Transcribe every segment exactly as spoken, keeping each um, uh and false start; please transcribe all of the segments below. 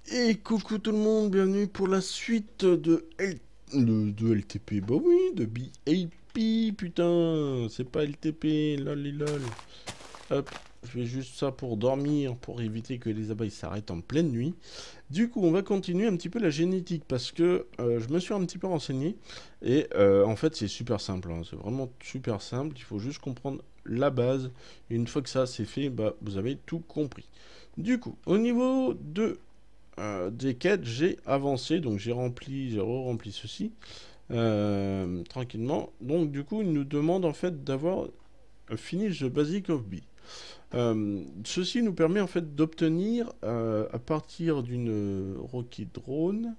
Et coucou tout le monde, bienvenue pour la suite de, L... de, de L T P. Bah oui, de B A P, putain, c'est pas L T P, lol, lol. Hop, je fais juste ça pour dormir, pour éviter que les abeilles s'arrêtent en pleine nuit. Du coup, on va continuer un petit peu la génétique parce que euh, je me suis un petit peu renseigné. Et euh, en fait, c'est super simple, hein, c'est vraiment super simple. Il faut juste comprendre la base. Et une fois que ça c'est fait, bah, vous avez tout compris. Du coup, au niveau de euh, des quêtes, j'ai avancé, donc j'ai rempli, j'ai re-rempli ceci euh, tranquillement. Donc du coup, il nous demande en fait d'avoir finish the basic of B. Euh, ceci nous permet en fait d'obtenir euh, à partir d'une euh, Rocky Drone,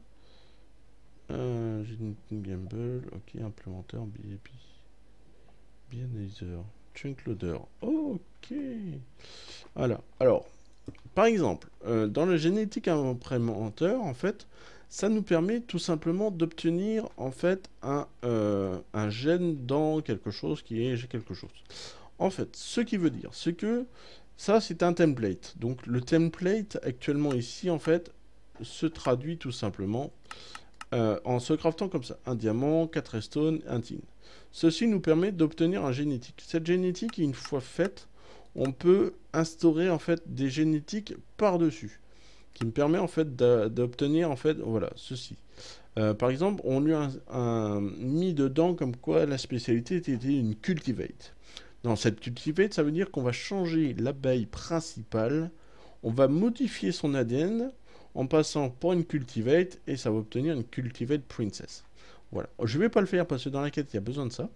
euh, Gamble, ok, implémentaire, B A P, Bianizer, Chunk Loader, ok. Voilà. Alors, par exemple, euh, dans le génétique implémentaire, en fait, ça nous permet tout simplement d'obtenir en fait un, euh, un gène dans quelque chose qui est quelque chose. En fait, ce qui veut dire, c'est que ça, c'est un template. Donc, le template actuellement ici, en fait, se traduit tout simplement euh, en se craftant comme ça. Un diamant, quatre redstone, un tin. Ceci nous permet d'obtenir un génétique. Cette génétique, une fois faite, on peut instaurer en fait des génétiques par-dessus, qui me permet en fait d'obtenir en fait voilà ceci. Euh, par exemple, on lui a un, un, mis dedans comme quoi la spécialité était une cultivate. Dans cette cultivate, ça veut dire qu'on va changer l'abeille principale, on va modifier son A D N en passant pour une cultivate et ça va obtenir une cultivate princess. Voilà. Je ne vais pas le faire parce que dans la quête il y a besoin de ça.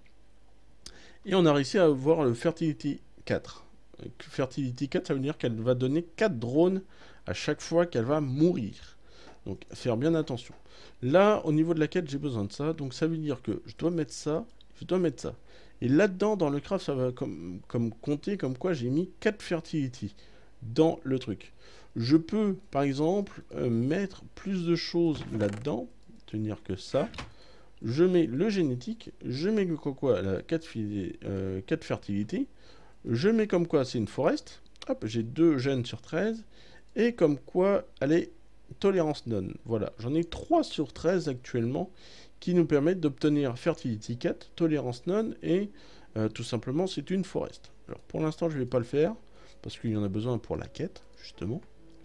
Et on a réussi à avoir le fertility quatre. Fertility quatre, ça veut dire qu'elle va donner quatre drones à chaque fois qu'elle va mourir. Donc, faire bien attention. Là, au niveau de la quête, j'ai besoin de ça. Donc, ça veut dire que je dois mettre ça, je dois mettre ça. Et là-dedans, dans le craft, ça va comme, comme compter comme quoi j'ai mis quatre fertility dans le truc. Je peux, par exemple, euh, mettre plus de choses là-dedans, tenir que ça. Je mets le génétique, je mets quoi, quoi la quatre, euh, quatre fertilité. Je mets comme quoi c'est une forest. Hop, j'ai deux gènes sur treize. Et comme quoi elle est tolérance non. Voilà, j'en ai trois sur treize actuellement qui nous permettent d'obtenir fertility quatre, tolérance non et euh, tout simplement c'est une forest. Alors pour l'instant je ne vais pas le faire parce qu'il y en a besoin pour la quête justement.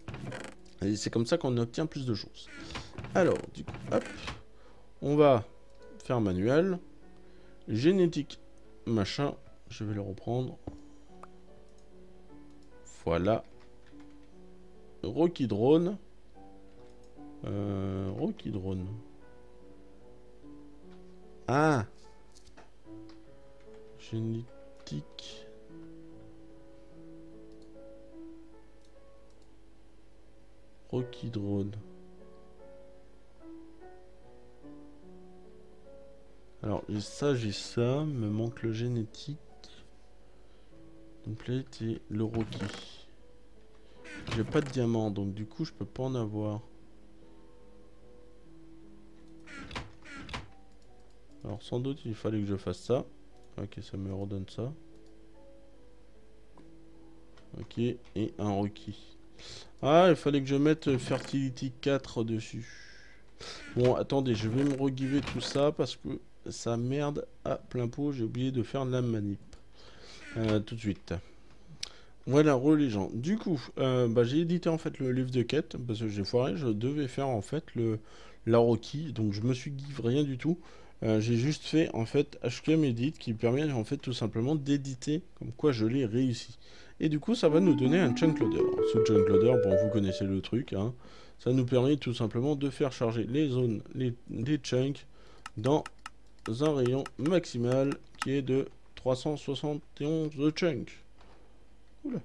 Et c'est comme ça qu'on obtient plus de choses. Alors du coup, hop, on va faire manuel, génétique machin, je vais le reprendre. Voilà. Rocky Drone. Euh, Rocky Drone. Ah, génétique. Rocky Drone. Alors, j'ai ça, j'ai ça. Me manque le génétique. Donc là, c'était le Rocky. J'ai pas de diamant, donc du coup, je peux pas en avoir. Alors, sans doute, il fallait que je fasse ça. Ok, ça me redonne ça. Ok, et un Rocky. Ah, il fallait que je mette Fertility quatre dessus. Bon, attendez, je vais me regiver tout ça parce que ça merde à plein pot. J'ai oublié de faire la manip. Euh, tout de suite. Voilà, religion. Du coup, euh, bah, j'ai édité en fait le livre de quête parce que j'ai foiré. Je devais faire en fait le la Rocky, donc je me suis give rien du tout. Euh, j'ai juste fait en fait H Q M Edit qui permet en fait tout simplement d'éditer comme quoi je l'ai réussi. Et du coup, ça va nous donner un chunk loader. Ce chunk loader, bon, vous connaissez le truc, hein. Ça nous permet tout simplement de faire charger les zones, les, les chunks dans un rayon maximal qui est de trois cent soixante et onze de chunks. Oula.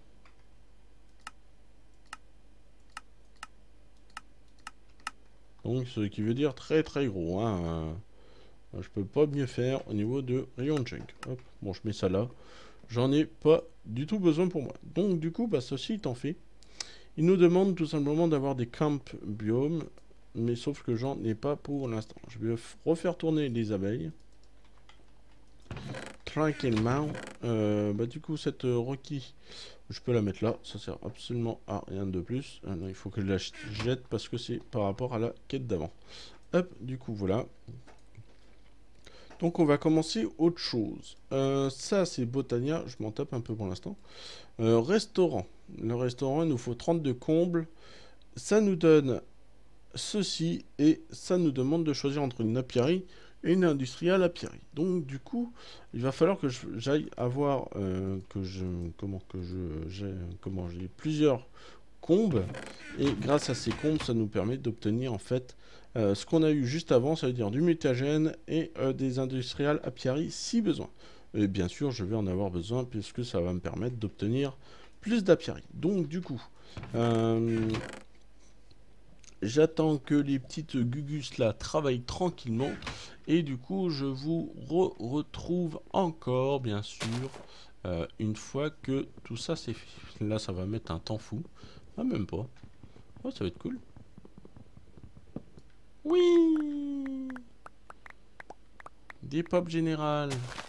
Donc, ce qui veut dire très très gros, hein. Euh, je peux pas mieux faire au niveau de rayon de chunk. Hop. Bon, je mets ça là. J'en ai pas du tout besoin pour moi. Donc, du coup, bah, ceci étant fait, il nous demande tout simplement d'avoir des camps biomes, mais sauf que j'en ai pas pour l'instant. Je vais refaire tourner les abeilles. tranquillement. Euh, bah du coup cette euh, Rocky, je peux la mettre là, ça sert absolument à rien de plus. Euh, non, il faut que je la jette parce que c'est par rapport à la quête d'avant. Hop, du coup voilà. Donc on va commencer autre chose. Euh, ça c'est Botania, je m'en tape un peu pour l'instant. Euh, restaurant. Le restaurant, il nous faut trente-deux combles. Ça nous donne ceci et ça nous demande de choisir entre une apiary et une industrielle apiary. Donc du coup, il va falloir que j'aille avoir euh, que je comment que je j'ai comment j'ai plusieurs combes et grâce à ces combes, ça nous permet d'obtenir en fait euh, ce qu'on a eu juste avant, ça veut dire du mutagène et euh, des industriels apiary si besoin. Et bien sûr, je vais en avoir besoin puisque ça va me permettre d'obtenir plus d'apiary. Donc du coup, euh, j'attends que les petites gugus là travaillent tranquillement. Et du coup, je vous re retrouve encore, bien sûr, euh, une fois que tout ça c'est fait. Là, ça va mettre un temps fou. Ah, même pas. Oh, ça va être cool. Oui. Des pop générales.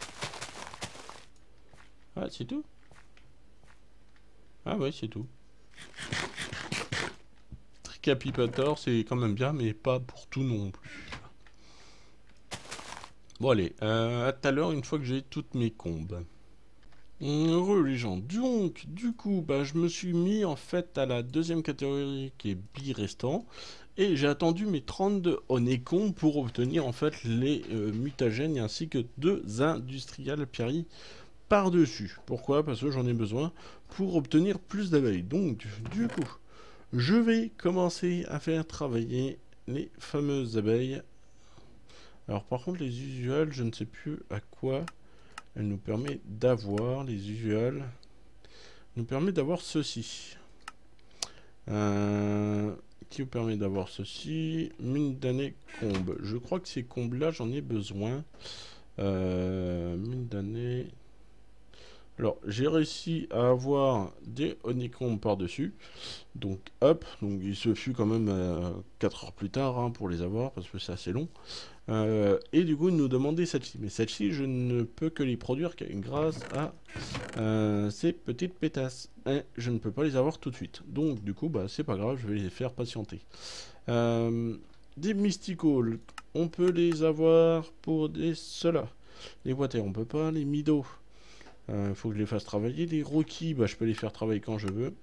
Ah, c'est tout? Ah ouais, c'est tout. Tricapipator, c'est quand même bien, mais pas pour tout non plus. Bon allez, euh, à tout à l'heure, une fois que j'ai toutes mes combes. Heureux les gens. Donc, du coup, bah, je me suis mis en fait à la deuxième catégorie qui est bi-restant. Et j'ai attendu mes trente-deux Honeycomb pour obtenir en fait les euh, mutagènes ainsi que deux industriels apiary par-dessus. Pourquoi? Parce que j'en ai besoin pour obtenir plus d'abeilles. Donc, du coup, je vais commencer à faire travailler les fameuses abeilles. Alors, par contre, les usuels, je ne sais plus à quoi elle nous permet d'avoir. Les usuels nous permet d'avoir ceci. Euh, qui nous permet d'avoir ceci. Mine d'année combe. Je crois que ces combes-là, j'en ai besoin. Euh, mine d'année. Alors, j'ai réussi à avoir des honeycombs par-dessus. Donc, hop. Donc, il se fut quand même euh, quatre heures plus tard hein, pour les avoir, parce que c'est assez long. Euh, et du coup, il nous demandait celle-ci. Mais celle-ci, je ne peux que les produire grâce à euh, ces petites pétasses. Et je ne peux pas les avoir tout de suite. Donc, du coup, bah, c'est pas grave, je vais les faire patienter. Euh, des Mystical, on peut les avoir pour des ceux-là. Les Water, on peut pas. Les Mido, il euh, faut que je les fasse travailler. Les Rocky, bah, je peux les faire travailler quand je veux.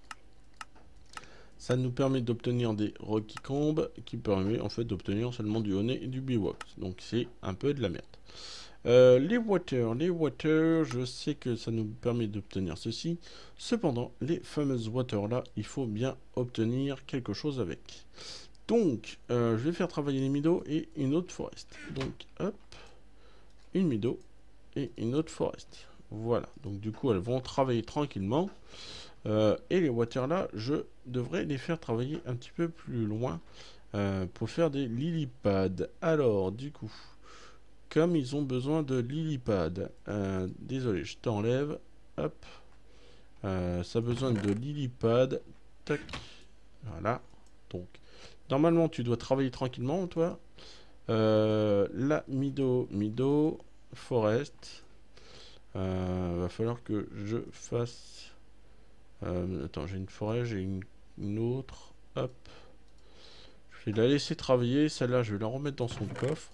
Ça nous permet d'obtenir des Rocky Combs qui permet en fait d'obtenir seulement du honey et du Beewax. Donc c'est un peu de la merde. Euh, les Water, les Water, je sais que ça nous permet d'obtenir ceci. Cependant, les fameuses Water là, il faut bien obtenir quelque chose avec. Donc, euh, je vais faire travailler les Mido et une autre Forest. Donc, hop, une Mido et une autre Forest. Voilà, donc du coup, elles vont travailler tranquillement. Euh, et les Water là, je devrais les faire travailler un petit peu plus loin euh, pour faire des lilypads. Alors, du coup, comme ils ont besoin de lilypads, euh, désolé, je t'enlève. Hop, euh, ça a besoin de lilypads. Tac, voilà. Donc, normalement, tu dois travailler tranquillement, toi. Euh, là, Mido, Mido, Forest. Euh, va falloir que je fasse. Euh, attends, j'ai une forêt, j'ai une, une autre. Hop. Je vais la laisser travailler. Celle-là, je vais la remettre dans son coffre.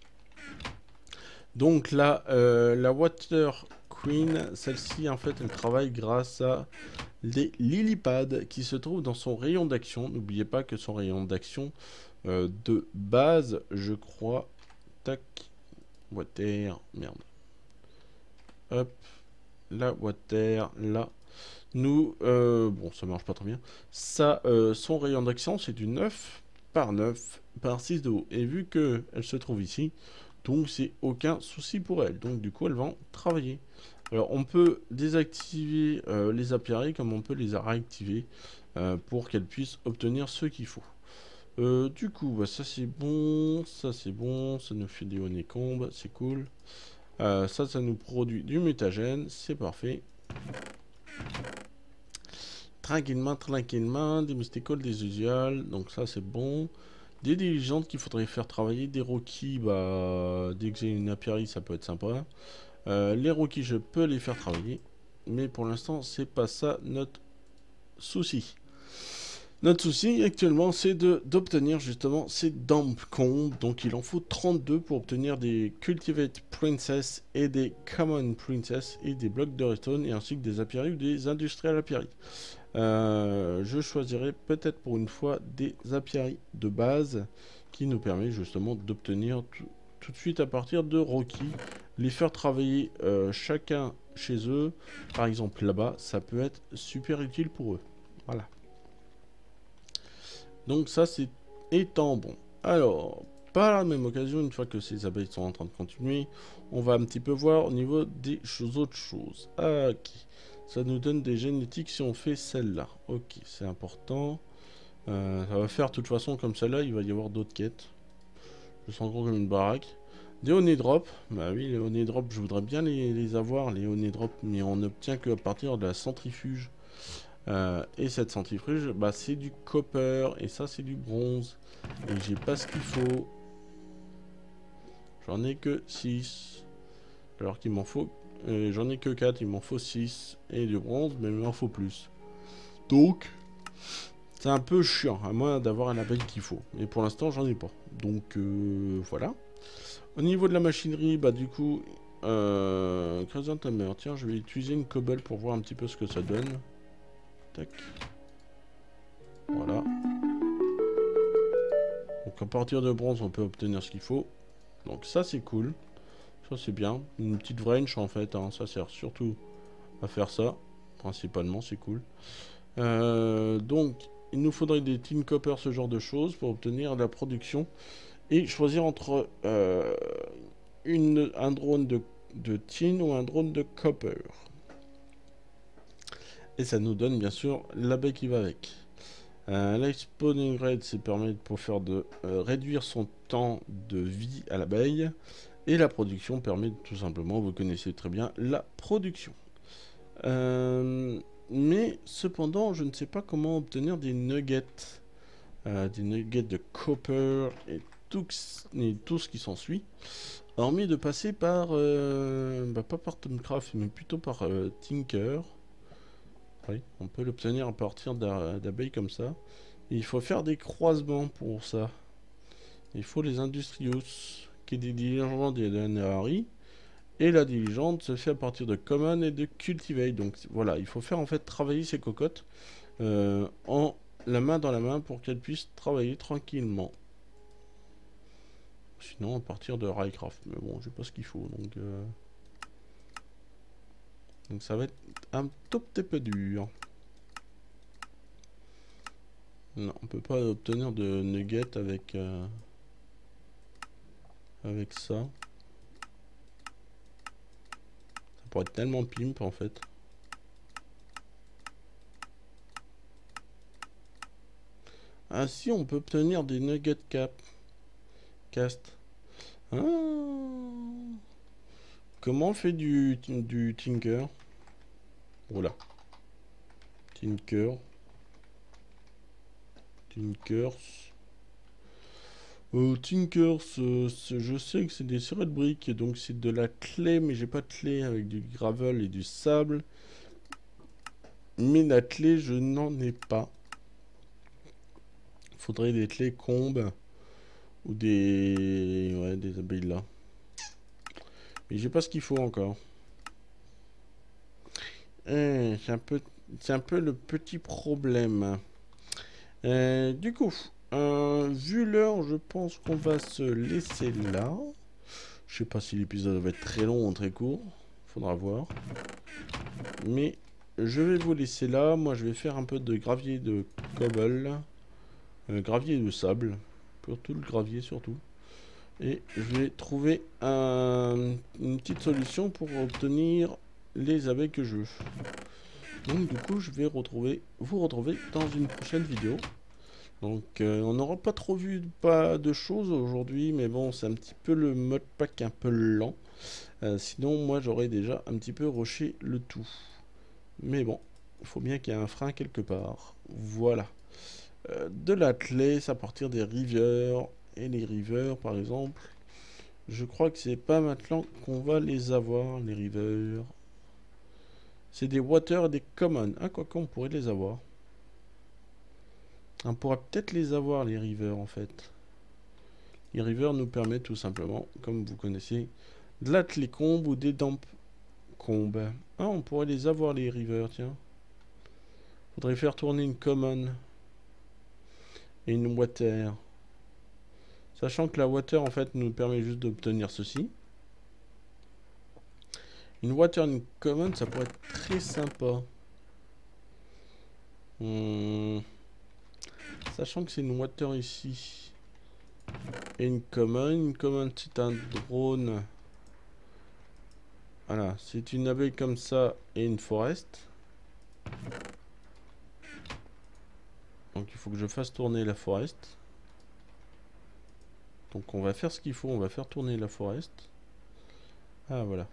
Donc là, euh, la Water Queen, celle-ci, en fait, elle travaille grâce à des lilypads qui se trouvent dans son rayon d'action. N'oubliez pas que son rayon d'action euh, de base, je crois. Tac. Water. Merde. Hop. La Water. Là. Nous, euh, bon, ça marche pas très bien. Ça, euh, son rayon d'action, c'est du neuf par neuf par six de haut. Et vu qu'elle se trouve ici, donc c'est aucun souci pour elle. Donc du coup, elle va en travailler. Alors, on peut désactiver euh, les apiaries comme on peut les réactiver euh, pour qu'elle puisse obtenir ce qu'il faut. Euh, du coup, bah, ça c'est bon, ça c'est bon, ça nous fait des honeycombs, c'est cool. Euh, ça, ça nous produit du mutagène, c'est parfait. Tranquillement, tranquillement, des mystical, des usuals, donc ça c'est bon. Des diligentes qu'il faudrait faire travailler, des Rocky, bah dès que j'ai une apiary ça peut être sympa. Euh, les rookies, je peux les faire travailler. Mais pour l'instant, c'est pas ça notre souci. Notre souci actuellement, c'est d'obtenir justement ces Dampcons. Donc il en faut trente-deux pour obtenir des Cultivate Princess et des Common Princess et des blocs de redstone et ainsi que des apiaries ou des industrial apiaries. Euh, je choisirai peut-être pour une fois des apiaries de base qui nous permet justement d'obtenir tout, tout de suite à partir de Rocky, les faire travailler euh, chacun chez eux. Par exemple là-bas, ça peut être super utile pour eux. Voilà. Donc ça c'est étant bon. Alors, par la même occasion, une fois que ces abeilles sont en train de continuer, on va un petit peu voir au niveau des choses, autres choses. Ah, ok. Ça nous donne des génétiques si on fait celle-là. Ok, c'est important. Euh, ça va faire de toute façon comme celle-là, il va y avoir d'autres quêtes. Je sens gros comme une baraque. Des honey drops. Bah oui, les honey drops, je voudrais bien les, les avoir, les honey drops, mais on n'obtient qu'à partir de la centrifuge. Euh, et cette centrifuge, bah, c'est du copper, et ça c'est du bronze. Et j'ai pas ce qu'il faut. J'en ai que six. Alors qu'il m'en faut... Euh, J'en ai que quatre, il m'en faut six. Et du bronze, mais il m'en faut plus. Donc, c'est un peu chiant, à moins d'avoir un abeille qu'il faut. Mais pour l'instant, j'en ai pas. Donc, euh, voilà. Au niveau de la machinerie, bah du coup... Euh, Chrysanthemum, tiens, je vais utiliser une cobble pour voir un petit peu ce que ça donne. Tac. Voilà. Donc à partir de bronze, on peut obtenir ce qu'il faut. Donc ça, c'est cool. Ça, c'est bien. Une petite wrench, en fait. Hein. Ça sert surtout à faire ça. Principalement, c'est cool. Euh, donc, il nous faudrait des tin copper, ce genre de choses, pour obtenir la production. Et choisir entre euh, une, un drone de, de tin ou un drone de copper. Et ça nous donne, bien sûr, l'abeille qui va avec. Euh, Life Spawning Rate, c'est permet pour faire de euh, réduire son temps de vie à l'abeille. Et la production permet tout simplement, vous connaissez très bien, la production. Euh, mais cependant, je ne sais pas comment obtenir des nuggets. Euh, des nuggets de copper et tout, et tout ce qui s'ensuit. Hormis de passer par... Euh, bah pas par Tomcraft, mais plutôt par euh, Tinker. Oui, on peut l'obtenir à partir d'abeilles comme ça. Et il faut faire des croisements pour ça. Il faut les Industrious, qui est des diligences des Danari. Et la diligente se fait à partir de Common et de Cultivate. Donc voilà, il faut faire en fait travailler ces cocottes euh, en la main dans la main pour qu'elles puissent travailler tranquillement. Sinon à partir de Raycraft. Mais bon, j'ai pas ce qu'il faut. Donc, euh... donc ça va être un tout petit peu dur. Non, on peut pas obtenir de nuggets avec, euh, avec ça. Ça pourrait être tellement pimp en fait. Ah si, on peut obtenir des nuggets cap. Cast. Ah. Comment on fait du, du Tinker? Voilà. Tinker. Tinkers. Euh, Tinkers, euh, je sais que c'est des sirop de briques, donc c'est de la clé, mais j'ai pas de clé avec du gravel et du sable. Mais la clé, je n'en ai pas. Faudrait des clés combes ou des, ouais, des abeilles là. Mais j'ai pas ce qu'il faut encore. Eh, c'est un peu, c'est un peu le petit problème. Euh, du coup, euh, vu l'heure, je pense qu'on va se laisser là. Je sais pas si l'épisode va être très long ou très court. Faudra voir. Mais je vais vous laisser là. Moi, je vais faire un peu de gravier de cobble. Euh, gravier de sable. Pour tout le gravier surtout. Et je vais trouver un, une petite solution pour obtenir les abeilles que je veux. Donc du coup, je vais retrouver, vous retrouver dans une prochaine vidéo. Donc euh, on n'aura pas trop vu pas de choses aujourd'hui, mais bon, c'est un petit peu le mode pack un peu lent. Euh, sinon, moi, j'aurais déjà un petit peu rushé le tout. Mais bon, il faut bien qu'il y ait un frein quelque part. Voilà. Euh, de l'atlas à partir des rivers. Et les rivers, par exemple, Je crois que c'est pas maintenant qu'on va les avoir, les rivers. C'est des water et des common. Ah, quoi qu'on pourrait les avoir. On pourra peut-être les avoir, les rivers, en fait. Les rivers nous permettent tout simplement, comme vous connaissez, de l'atteler combe ou des damp combes. Ah, on pourrait les avoir, les rivers, tiens. Faudrait faire tourner une common et une water. Sachant que la water, en fait, nous permet juste d'obtenir ceci. Une water, une common, ça pourrait être très sympa. Hmm. Sachant que c'est une water ici. Et une common. Une common, c'est un drone. Voilà, c'est une abeille comme ça et une forest. Donc il faut que je fasse tourner la forest. Donc on va faire ce qu'il faut, on va faire tourner la forest. Ah voilà.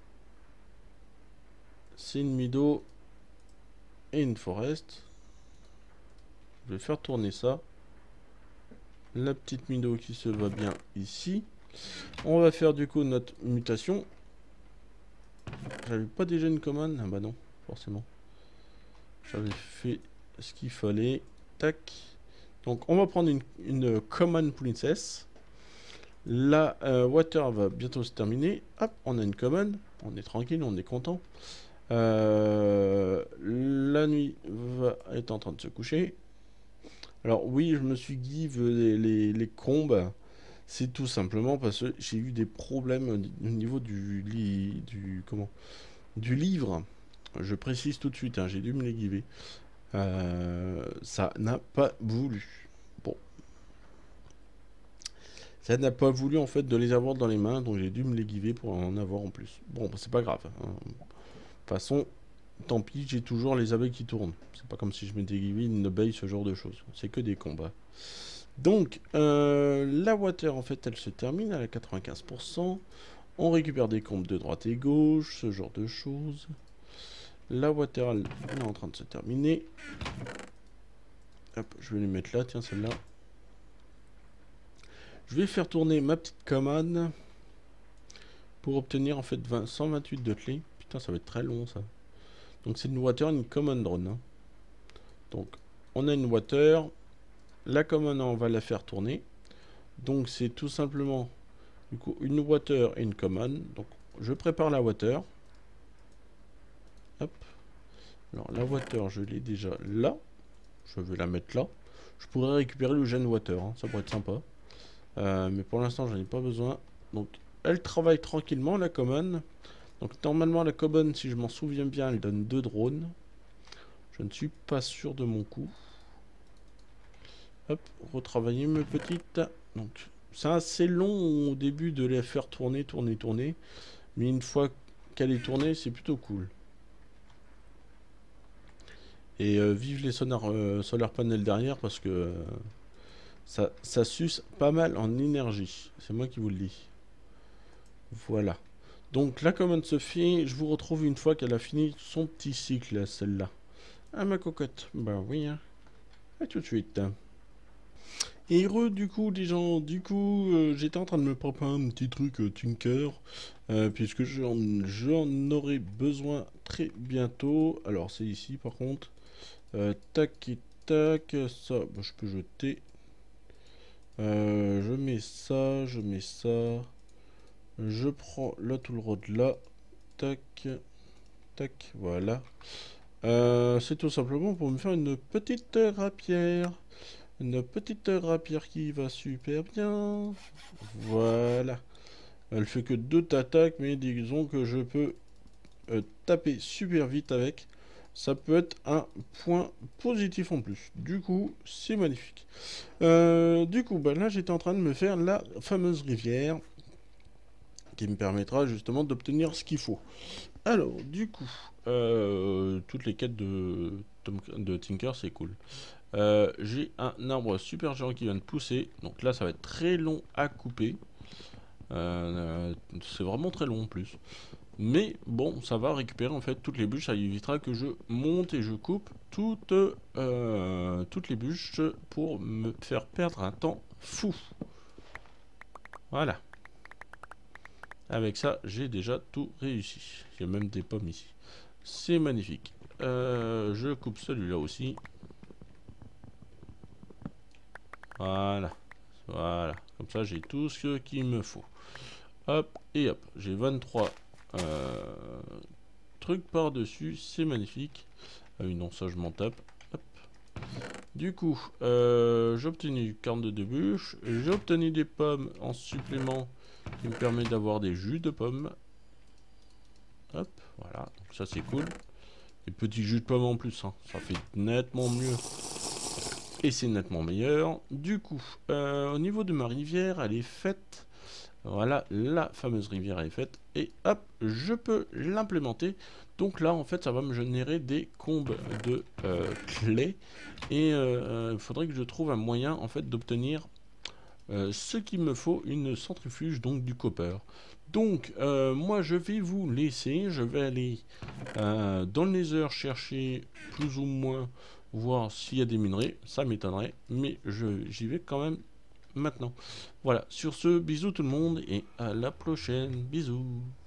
C'est une mido et une forest. Je vais faire tourner ça. La petite mido qui se va bien ici. On va faire du coup notre mutation. J'avais pas déjà une commande? Ah bah non, forcément. J'avais fait ce qu'il fallait. Tac. Donc on va prendre une, une common princess. La euh, water va bientôt se terminer. Hop, on a une common. On est tranquille, on est content. Euh, la nuit va être en train de se coucher. Alors oui, je me suis give les, les, les combes. C'est tout simplement parce que j'ai eu des problèmes au niveau du, li, du, comment, du livre. Je précise tout de suite, hein, j'ai dû me les giver. Euh, ça n'a pas voulu. Bon. Ça n'a pas voulu en fait de les avoir dans les mains, donc j'ai dû me les giver pour en avoir en plus. Bon, bah, c'est pas grave. Hein. De toute façon, tant pis, j'ai toujours les abeilles qui tournent. C'est pas comme si je m'étais givé une abeille, ce genre de choses. C'est que des combats. Donc, euh, la water, en fait, elle se termine à la quatre-vingt-quinze pour cent. On récupère des combes de droite et gauche, ce genre de choses. La water, elle, elle est en train de se terminer. Hop, je vais les mettre là, tiens, celle-là. Je vais faire tourner ma petite commande pour obtenir, en fait, vingt, cent vingt-huit de clés. Putain, ça va être très long, ça. Donc, c'est une water, une common drone. Hein. Donc, on a une water. La common, on va la faire tourner. Donc, c'est tout simplement... Du coup, une water et une common. Donc, je prépare la water. Hop. Alors, la water, je l'ai déjà là. Je vais la mettre là. Je pourrais récupérer le gène water. Hein, ça pourrait être sympa. Euh, mais pour l'instant, j'en ai pas besoin. Donc, elle travaille tranquillement, la common. Donc, normalement, la common, si je m'en souviens bien, elle donne deux drones. Je ne suis pas sûr de mon coup. Hop, retravailler mes petites. Donc, c'est assez long au début de les faire tourner, tourner, tourner. Mais une fois qu'elle est tournée, c'est plutôt cool. Et euh, vive les sonar, euh, solar panels derrière parce que euh, ça, ça suce pas mal en énergie. C'est moi qui vous le dis. Voilà. Donc la commande se fait. Je vous retrouve une fois qu'elle a fini son petit cycle, celle-là. Ah ma cocotte. Bah oui. Hein. À tout de suite. Et heureux du coup les gens, du coup euh, j'étais en train de me préparer un petit truc euh, Tinker euh, puisque j'en j'en aurai besoin très bientôt. Alors c'est ici par contre. Euh, tac et tac, ça bah, je peux jeter. Euh, je mets ça, je mets ça. Je prends la tool rod là. Tac, tac, voilà. Euh, c'est tout simplement pour me faire une petite rapière. Une petite rapière qui va super bien. Voilà. Elle fait que deux attaques, mais disons que je peux euh, taper super vite avec. Ça peut être un point positif en plus. Du coup, c'est magnifique. Euh, du coup, bah là, j'étais en train de me faire la fameuse rivière qui me permettra justement d'obtenir ce qu'il faut. Alors, du coup, euh, toutes les quêtes de, de Tinker, c'est cool. Euh, j'ai un arbre super géant qui vient de pousser. Donc là, ça va être très long à couper. Euh, c'est vraiment très long en plus. Mais bon, ça va récupérer en fait toutes les bûches. Ça évitera que je monte et je coupe toutes, euh, toutes les bûches pour me faire perdre un temps fou. Voilà. Avec ça, j'ai déjà tout réussi. Il y a même des pommes ici. C'est magnifique. Euh, je coupe celui-là aussi. Voilà. Voilà. Comme ça, j'ai tout ce qu'il me faut. Hop, et hop. J'ai vingt-trois euh, trucs par-dessus. C'est magnifique. Ah oui, non, ça, je m'en tape. Hop. Du coup, euh, j'ai obtenu quarante-deux de bûches. J'ai obtenu des pommes en supplément qui me permet d'avoir des jus de pommes. Hop, voilà. Donc ça, c'est cool. Des petits jus de pommes en plus, hein. Ça fait nettement mieux. Et c'est nettement meilleur. Du coup, euh, au niveau de ma rivière, elle est faite. Voilà, la fameuse rivière est faite. Et hop, je peux l'implémenter. Donc là, en fait, ça va me générer des combes de euh, clés. Et il euh, faudrait que je trouve un moyen, en fait, d'obtenir euh, ce qu'il me faut, une centrifuge, donc du copper. Donc, euh, moi, je vais vous laisser. Je vais aller euh, dans le Nether chercher plus ou moins, voir s'il y a des minerais. Ça m'étonnerait, mais j'y vais quand même maintenant. Voilà, sur ce, bisous tout le monde et à la prochaine. Bisous.